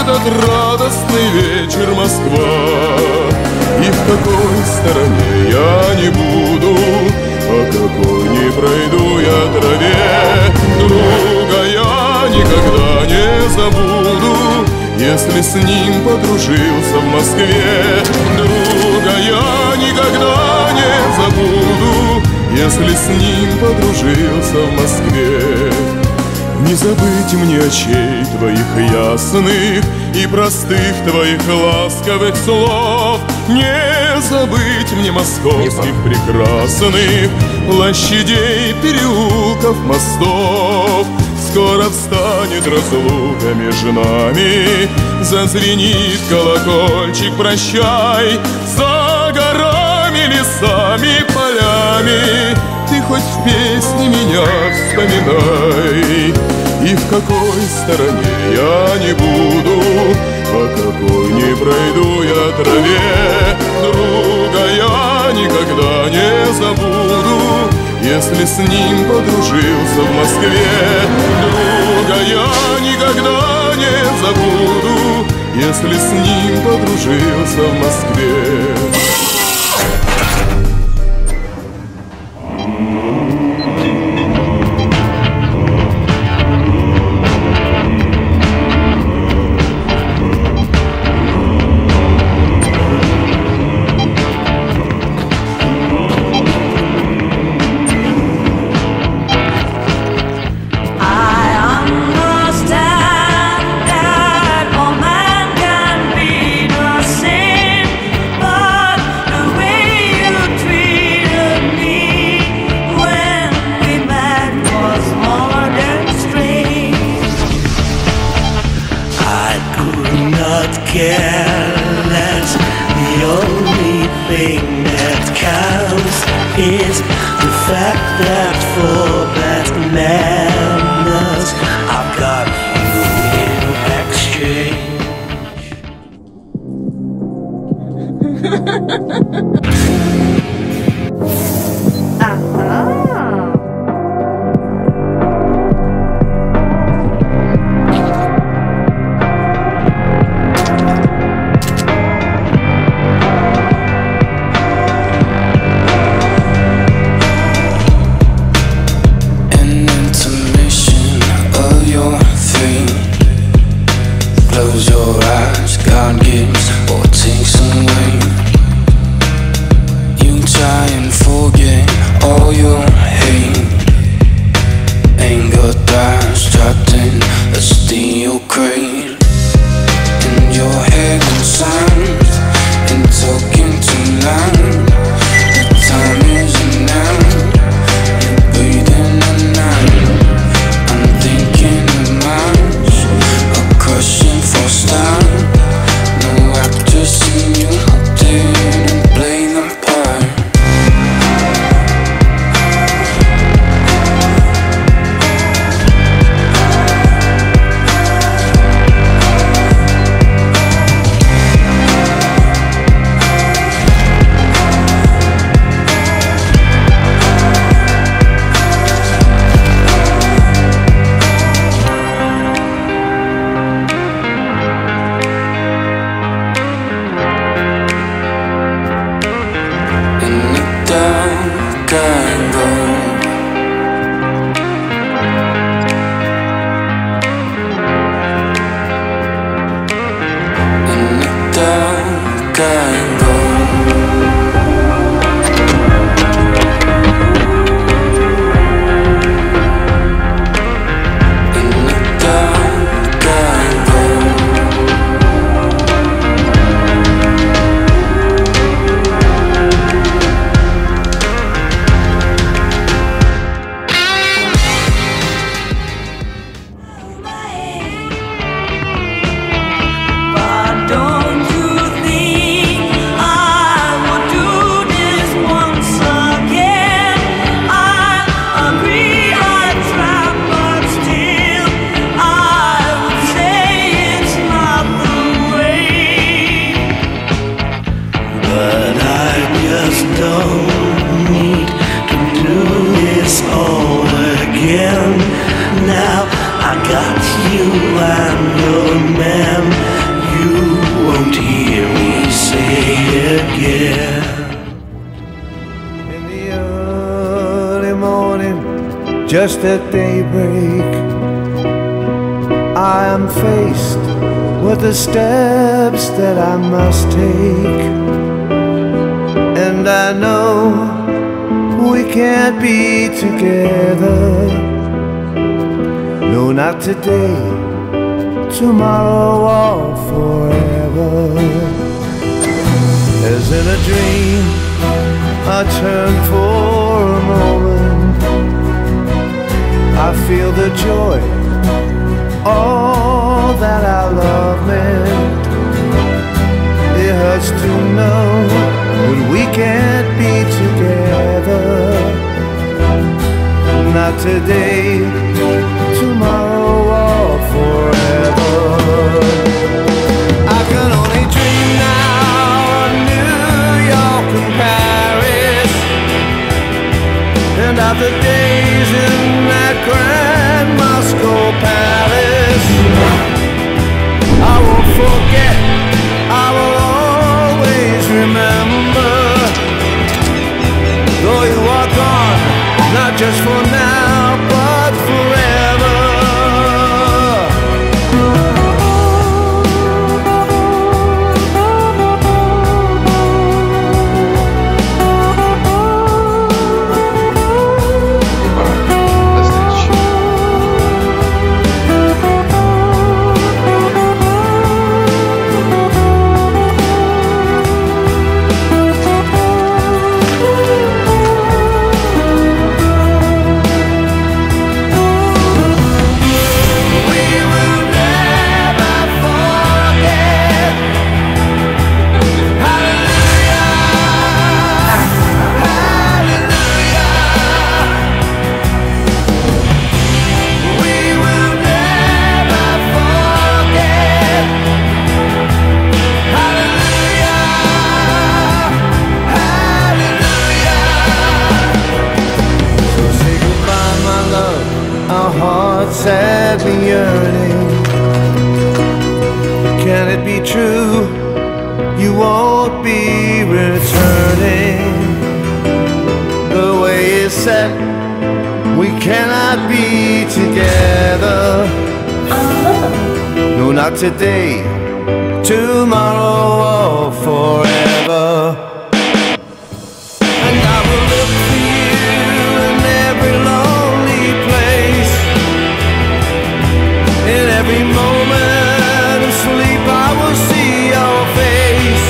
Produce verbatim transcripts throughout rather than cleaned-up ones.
этот радостный вечер, Москва. И в какой стороне я не буду, по какой не пройду я траве, друга я никогда не забуду, если с ним подружился в Москве. Друга я никогда не забуду, если с ним подружился в Москве. Не забыть мне очей твоих ясных и простых твоих ласковых слов, не забыть мне московских прекрасных площадей, переулков, мостов. Скоро встанет разлука между нами, зазвенит колокольчик «Прощай». За горами, лесами, полями ты хоть в песне меня вспоминай. И в какой стороне я не буду, по какой не пройду я траве, друга я никогда не забуду, если с ним подружился в Москве. Друга я никогда не забуду, если с ним подружился в Москве. Careless, the only thing that counts is the fact that for that madness I've got you in exchange. And into Just at daybreak, I am faced with the steps that I must take, and I know we can't be together. No, not today, tomorrow or forever. As in a dream, I turn for a moment, I feel the joy all that our love meant. It hurts to know that we can't be together. Not today, tomorrow or forever. I can only dream now of New York and Paris, and of the days in that grand Moscow palace. I won't forget, I will always remember. Though you are gone, not just for now, but forever. Sadly yearning, can it be true you won't be returning? The way is set, we cannot be together. No, not today, tomorrow or forever. And I will look for you in every lonely place. In every moment of sleep I will see your face.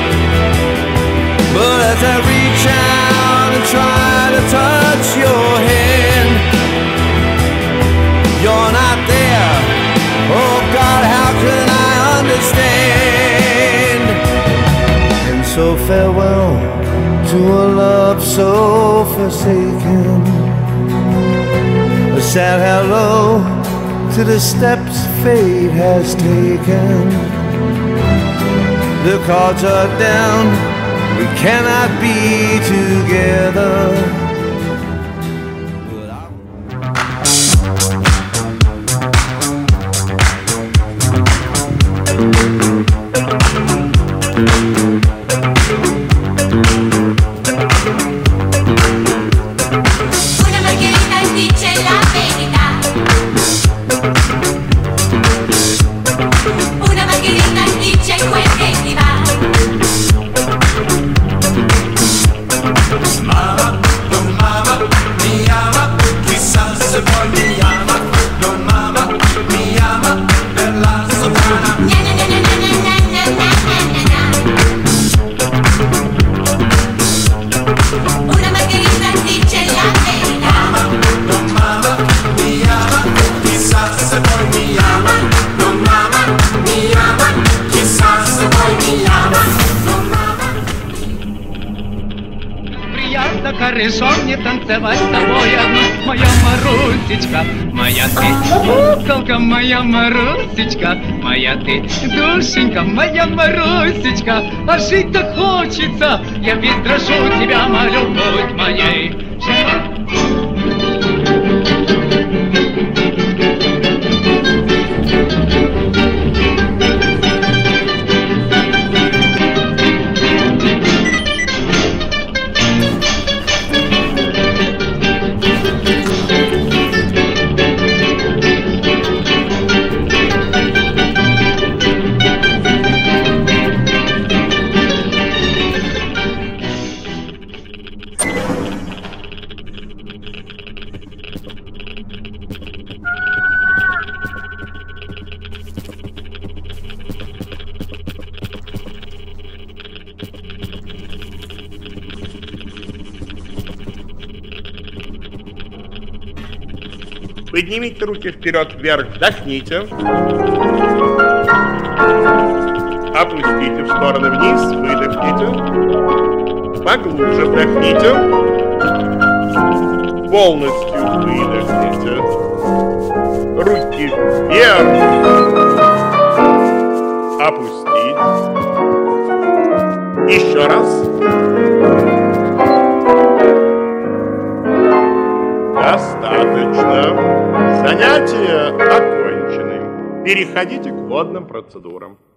But as I reach out and try to touch your hand, you're not there. Oh God, how can I understand? And so farewell to a love so forsaken, a sad hello to the steps fate has taken. The cards are down, we cannot be together. Хорошо мне танцевать с тобой одна, моя Марусечка, моя ты, куколка моя Марусечка, моя ты, душенька моя Марусечка, а жить так хочется, я весь дрожу тебя молю, будь моей. Поднимите руки вперед, вверх, вдохните. Опустите в стороны вниз, выдохните. Поглубже вдохните. Полностью выдохните. Руки вверх. Опустить. Еще раз. Достаточно. Занятия окончены. Переходите к водным процедурам.